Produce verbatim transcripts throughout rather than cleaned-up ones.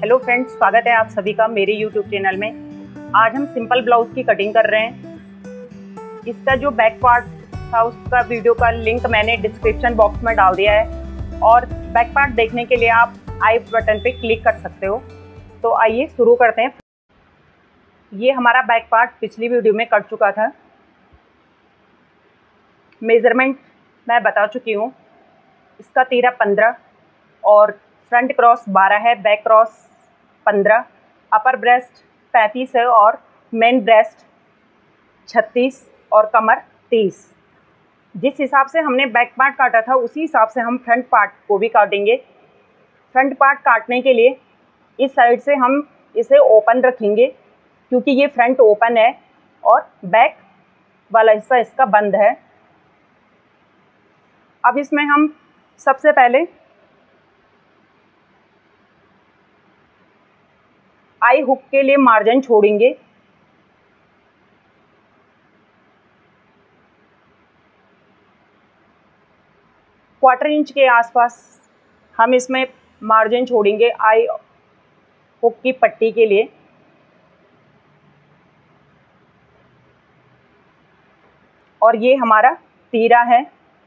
Hello friends, स्वागत है आप सभी का मेरे यूट्यूब चैनल में। आज हम सिंपल ब्लाउज की कटिंग कर रहे हैं। इसका जो बैक पार्ट था उसका वीडियो का लिंक मैंने डिस्क्रिप्शन बॉक्स में डाल दिया है और बैक पार्ट देखने के लिए आप आई बटन पे क्लिक कर सकते हो। तो आइए शुरू करते हैं। ये हमारा बैक पार्ट पिछली वीडियो में कट चुका था। मेज़रमेंट मैं बता चुकी हूँ। इसका तेरह पंद्रह और फ्रंट क्रॉस बारह है, बैक क्रॉस पंद्रह, अपर ब्रेस्ट पैंतीस है और मेन ब्रेस्ट छत्तीस और कमर तीस। जिस हिसाब से हमने बैक पार्ट काटा था उसी हिसाब से हम फ्रंट पार्ट को भी काटेंगे। फ्रंट पार्ट काटने के लिए इस साइड से हम इसे ओपन रखेंगे क्योंकि ये फ्रंट ओपन है और बैक वाला हिस्सा इसका बंद है। अब इसमें हम सबसे पहले आई हुक के लिए मार्जिन छोड़ेंगे। क्वार्टर इंच के आसपास हम इसमें मार्जिन छोड़ेंगे आई हुक की पट्टी के लिए। और ये हमारा तीरा है।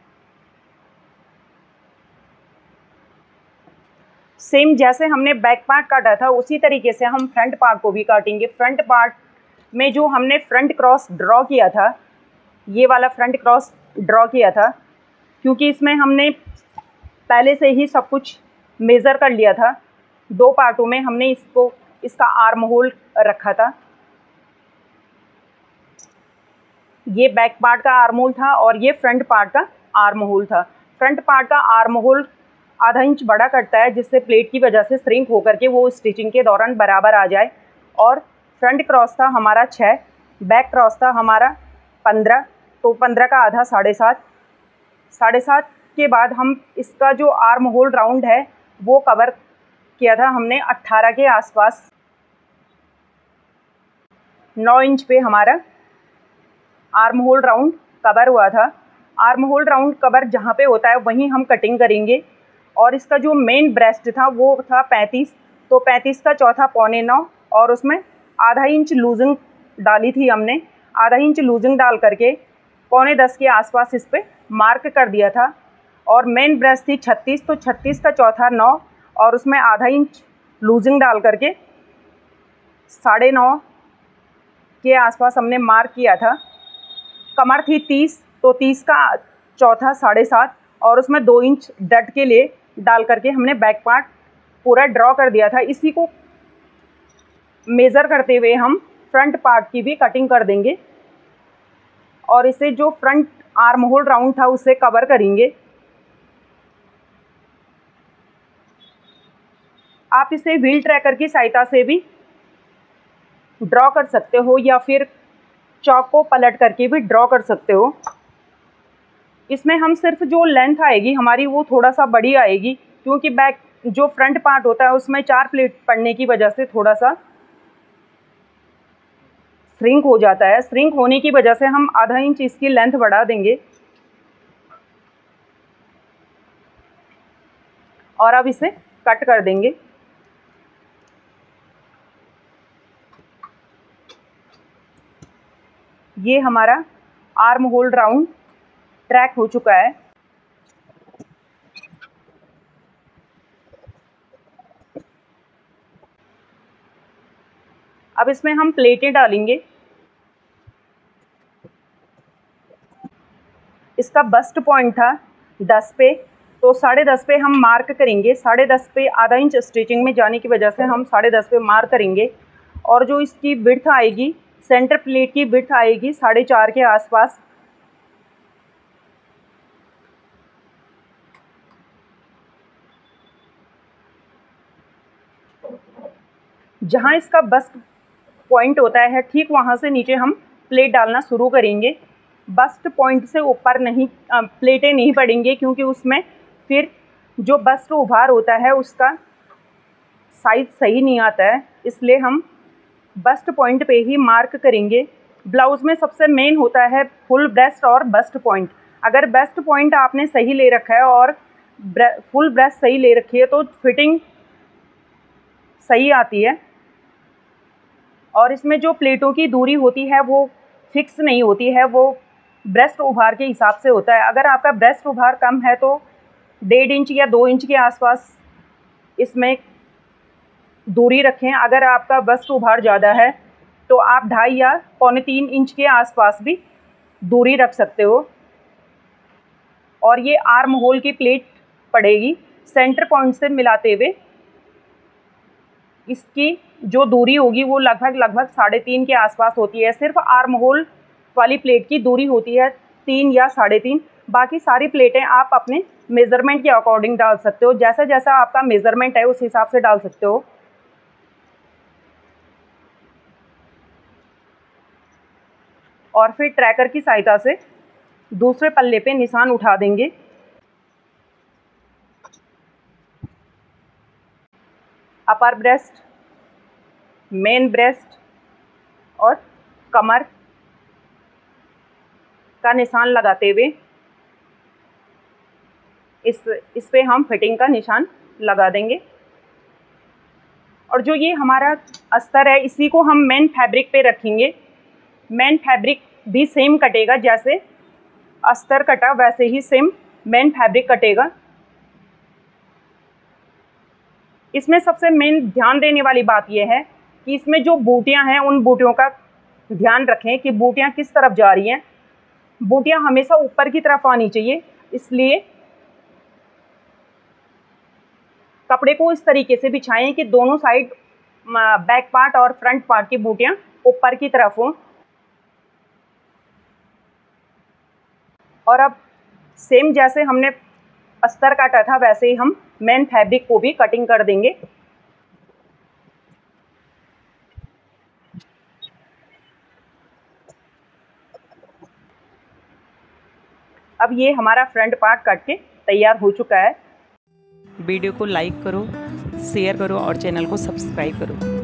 सेम जैसे हमने बैक पार्ट काटा था उसी तरीके से हम फ्रंट पार्ट को भी काटेंगे। फ्रंट पार्ट में जो हमने फ्रंट क्रॉस ड्रॉ किया था, ये वाला फ्रंट क्रॉस ड्रॉ किया था क्योंकि इसमें हमने पहले से ही सब कुछ मेज़र कर लिया था। दो पार्टों में हमने इसको इसका आर्म होल रखा था। ये बैक पार्ट का आर्म होल था और ये फ्रंट पार्ट का आर्म होल था। फ्रंट पार्ट का आर्म होल आधा इंच बड़ा करता है जिससे प्लेट की वजह से श्रिंक होकर के वो स्टिचिंग के दौरान बराबर आ जाए। और फ्रंट क्रॉस था हमारा छः, बैक क्रॉस था हमारा पंद्रह, तो पंद्रह का आधा साढ़े सात। साढ़े सात के बाद हम इसका जो आर्म होल राउंड है वो कवर किया था हमने अट्ठारह के आसपास। नौ इंच पे हमारा आर्म होल राउंड कवर हुआ था। आर्म होल राउंड कवर जहाँ पे होता है वहीं हम कटिंग करेंगे। और इसका जो मेन ब्रेस्ट था वो था पैंतीस, तो पैंतीस का चौथा पौने नौ और उसमें आधा इंच लूजिंग डाली थी हमने। आधा इंच लूजिंग डाल करके पौने दस के आसपास इस पर मार्क कर दिया था। और मेन ब्रेस्ट थी छत्तीस, तो छत्तीस का चौथा नौ और उसमें आधा इंच लूजिंग डाल करके साढ़े नौ के आसपास हमने मार्क किया था। कमर थी तीस, तो तीस का चौथा साढ़े सात और उसमें दो इंच डट के लिए डाल करके हमने बैक पार्ट पूरा ड्रॉ कर दिया था। इसी को मेज़र करते हुए हम फ्रंट पार्ट की भी कटिंग कर देंगे और इसे जो फ्रंट आर्म होल राउंड था उससे कवर करेंगे। आप इसे व्हील ट्रैकर की सहायता से भी ड्रॉ कर सकते हो या फिर चॉक को पलट करके भी ड्रॉ कर सकते हो। इसमें हम सिर्फ जो लेंथ आएगी हमारी वो थोड़ा सा बड़ी आएगी क्योंकि बैक जो फ्रंट पार्ट होता है उसमें चार प्लेट पड़ने की वजह से थोड़ा सा श्रिंक हो जाता है। श्रिंक होने की वजह से हम आधा इंच इसकी लेंथ बढ़ा देंगे। और अब इसे कट कर देंगे। ये हमारा आर्म होल राउंड ट्रैक हो चुका है। अब इसमें हम प्लेटें डालेंगे। इसका बस्ट पॉइंट था दस पे, तो साढ़े दस पे हम मार्क करेंगे। साढ़े दस पे आधा इंच स्टिचिंग में जाने की वजह से हम साढ़े दस पे मार्क करेंगे। और जो इसकी विड्थ आएगी, सेंटर प्लेट की विड्थ आएगी साढ़े चार के आसपास। जहाँ इसका बस्ट पॉइंट होता है ठीक वहाँ से नीचे हम प्लेट डालना शुरू करेंगे। बस्ट पॉइंट से ऊपर नहीं प्लेटें नहीं पड़ेंगे क्योंकि उसमें फिर जो बस्ट उभार होता है उसका साइज़ सही नहीं आता है, इसलिए हम बस्ट पॉइंट पे ही मार्क करेंगे। ब्लाउज़ में सबसे मेन होता है फुल ब्रेस्ट और बस्ट पॉइंट। अगर बेस्ट पॉइंट आपने सही ले रखा है और फुल ब्रेस्ट सही ले रखी है तो फिटिंग सही आती है। और इसमें जो प्लेटों की दूरी होती है वो फिक्स नहीं होती है, वो ब्रेस्ट उभार के हिसाब से होता है। अगर आपका ब्रेस्ट उभार कम है तो डेढ़ इंच या दो इंच के आसपास इसमें दूरी रखें। अगर आपका ब्रेस्ट उभार ज़्यादा है तो आप ढाई या पौने तीन इंच के आसपास भी दूरी रख सकते हो। और ये आर्म होल की प्लेट पड़ेगी सेंटर पॉइंट से मिलाते हुए। इसकी जो दूरी होगी वो लगभग लगभग साढ़े तीन के आसपास होती है। सिर्फ आर्म होल वाली प्लेट की दूरी होती है तीन या साढ़े तीन। बाकी सारी प्लेटें आप अपने मेज़रमेंट के अकॉर्डिंग डाल सकते हो, जैसा जैसा आपका मेज़रमेंट है उस हिसाब से डाल सकते हो। और फिर ट्रैकर की सहायता से दूसरे पल्ले पे निशान उठा देंगे। अपर ब्रेस्ट, मेन ब्रेस्ट और कमर का निशान लगाते हुए इस इस पे हम फिटिंग का निशान लगा देंगे। और जो ये हमारा अस्तर है इसी को हम मेन फैब्रिक पे रखेंगे। मेन फैब्रिक भी सेम कटेगा, जैसे अस्तर कटा वैसे ही सेम मेन फैब्रिक कटेगा। इसमें सबसे मेन ध्यान देने वाली बात यह है कि इसमें जो बूटियां हैं उन बूटियों का ध्यान रखें कि बूटियां किस तरफ जा रही हैं। बूटियां हमेशा ऊपर की तरफ आनी चाहिए, इसलिए कपड़े को इस तरीके से बिछाएं कि दोनों साइड बैक पार्ट और फ्रंट पार्ट की बूटियां ऊपर की तरफ हों। और अब सेम जैसे हमने अस्तर काटा था वैसे ही हम मेन फैब्रिक को भी कटिंग कर देंगे। अब ये हमारा फ्रंट पार्ट कट के तैयार हो चुका है। वीडियो को लाइक करो, शेयर करो और चैनल को सब्सक्राइब करो।